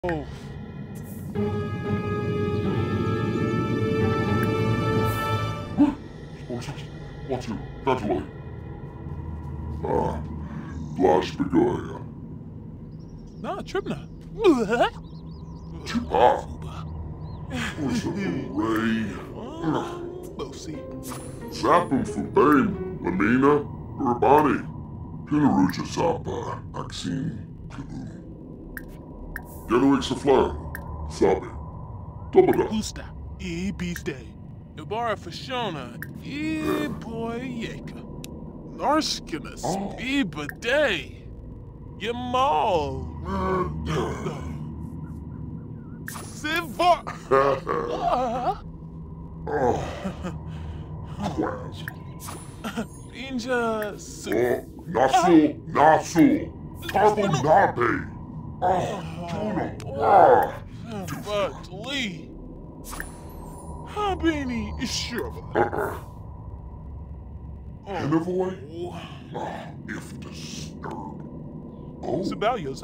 Oh, What's you? Naturally. Flash Begoya. nah, Tribna. Chipa. What's up, Ray? Bosi. Zapum Fubain. Lamina. Urabani. Pinaruja Sapa. Maxine. Kibu. Yanuik Saflar. Sabi. Tobada. Usta. E Beast Nubara Fashona. E Boy Yeka. Narskinus. E Bidet. Yamal. Sivar. Quaz. Inja. Nasu. Carbonabe. Tuna. But Lee. Habini Ishirva. Envoy? If disturbed. Oh. Sabalyosa.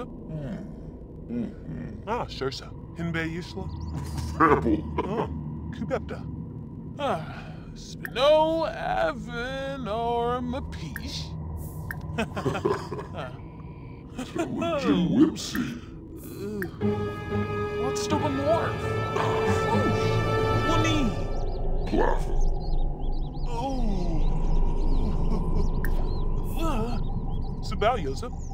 Shersa. Hinbe Yishla. Pebble. Kubepta. Spino Avin or Mapish. Jim Whipsy. What's Stubborn Morph? Woonie. Plaffa. Oh. Sabalyosa.